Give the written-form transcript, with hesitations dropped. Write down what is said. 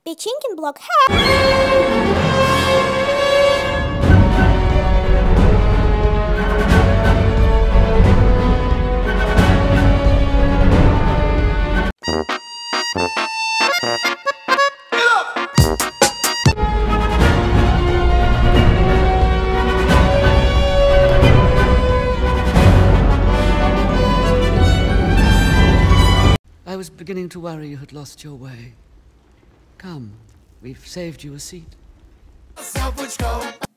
Печенькин блог. I was beginning to worry you had lost your way. Come, we've saved you a seat.